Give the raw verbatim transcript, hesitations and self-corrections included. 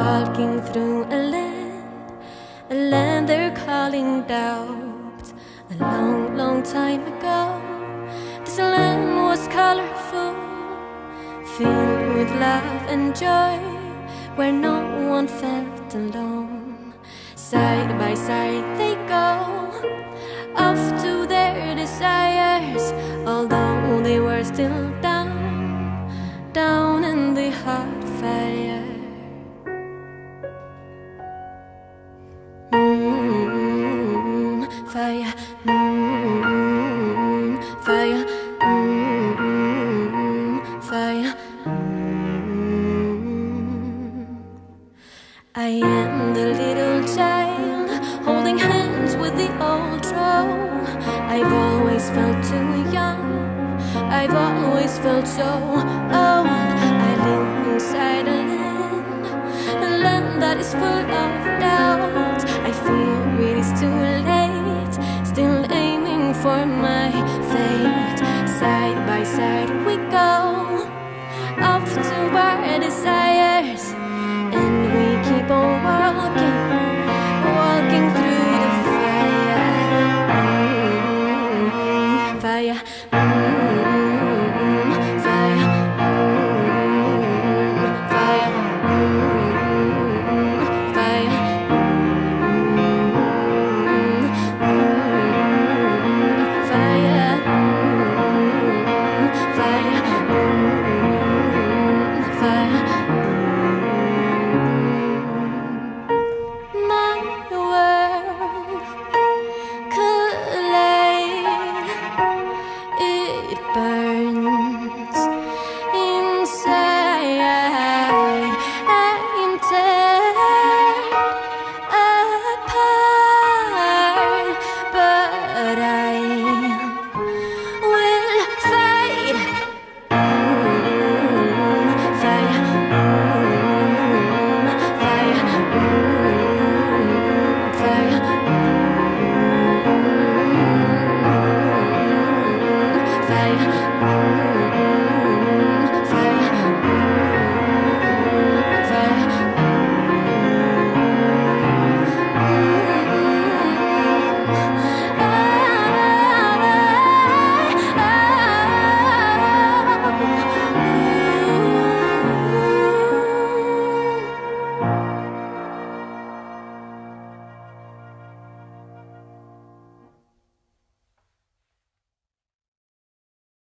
walking through a land, a land they're calling doubt. A long, long time ago, this land was colorful, filled with love and joy, where no one felt alone. Side by side they go, off to their desires, although they were still down, down in the hot fire. Mm-hmm. Fire, mm-hmm. Fire, mm-hmm. Fire. Mm-hmm. I am the little child holding hands with the old troll. I've always felt too young, I've always felt so old. I live inside a land, a land that is full of doubt.